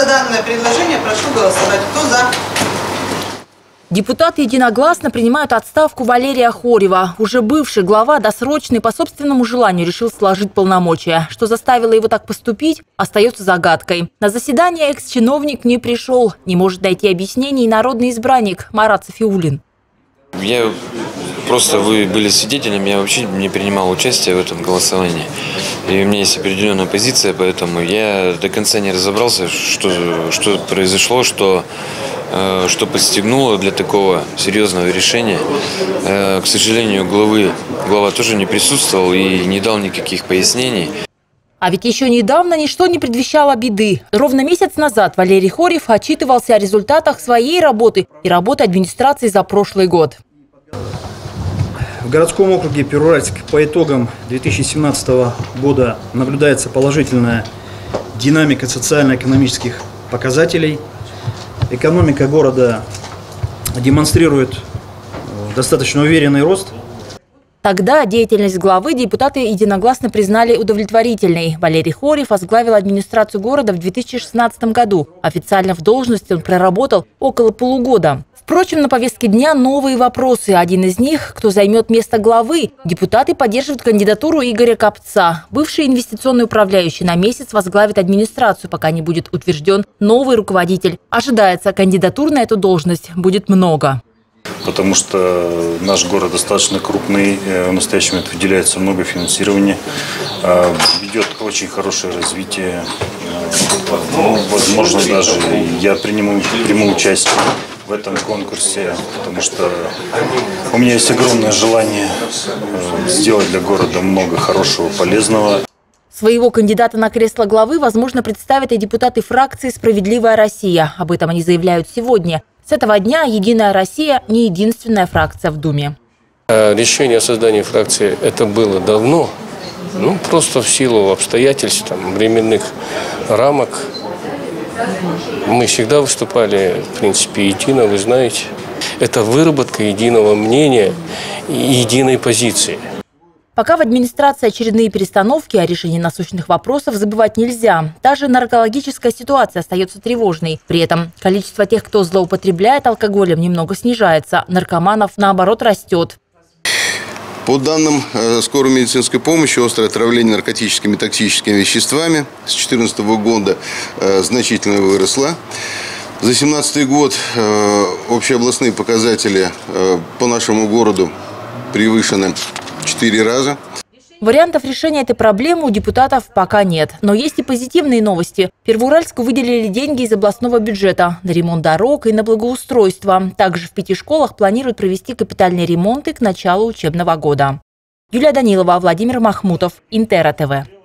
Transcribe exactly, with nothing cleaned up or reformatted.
за данное предложение прошу голосовать. Кто за? Депутаты единогласно принимают отставку Валерия Хорьева. Уже бывший глава досрочный по собственному желанию решил сложить полномочия. Что заставило его так поступить, остается загадкой. На заседание экс-чиновник не пришел. Не может найти объяснений и народный избранник Марат Сафиуллин. Я просто, вы были свидетелем, я вообще не принимал участие в этом голосовании. И у меня есть определенная позиция, поэтому я до конца не разобрался, что, что произошло, что, э, что подстегнуло для такого серьезного решения. Э, к сожалению, главы, глава тоже не присутствовал и не дал никаких пояснений. А ведь еще недавно ничто не предвещало беды. Ровно месяц назад Валерий Хорьев отчитывался о результатах своей работы и работы администрации за прошлый год. В городском округе Первоуральск по итогам две тысячи семнадцатого года наблюдается положительная динамика социально-экономических показателей. Экономика города демонстрирует достаточно уверенный рост. Тогда деятельность главы депутаты единогласно признали удовлетворительной. Валерий Хорьев возглавил администрацию города в две тысячи шестнадцатом году. Официально в должности он проработал около полугода. Впрочем, на повестке дня новые вопросы. Один из них – кто займет место главы. Депутаты поддерживают кандидатуру Игоря Копца. Бывший инвестиционный управляющий на месяц возглавит администрацию, пока не будет утвержден новый руководитель. Ожидается, кандидатур на эту должность будет много. Потому что наш город достаточно крупный, в настоящий момент выделяется много финансирования, ведет очень хорошее развитие. Ну, возможно, даже я приму, приму участие в этом конкурсе, потому что у меня есть огромное желание сделать для города много хорошего, полезного. Своего кандидата на кресло главы, возможно, представят и депутаты фракции «Справедливая Россия». Об этом они заявляют сегодня. С этого дня «Единая Россия» не единственная фракция в Думе. Решение о создании фракции это было давно, ну просто в силу обстоятельств, там, временных рамок. Мы всегда выступали, в принципе, едино, вы знаете. Это выработка единого мнения и единой позиции. Пока в администрации очередные перестановки, о решении насущных вопросов забывать нельзя. Та же наркологическая ситуация остается тревожной. При этом количество тех, кто злоупотребляет алкоголем, немного снижается. Наркоманов, наоборот, растет. По данным скорой медицинской помощи, острое отравление наркотическими и токсическими веществами с две тысячи четырнадцатого года значительно выросло. За две тысячи семнадцатый год общеобластные показатели по нашему городу превышены в четыре раза. Вариантов решения этой проблемы у депутатов пока нет. Но есть и позитивные новости. Первоуральску выделили деньги из областного бюджета на ремонт дорог и на благоустройство. Также в пяти школах планируют провести капитальные ремонты к началу учебного года. Юлия Данилова, Владимир Махмутов, Интера ТВ.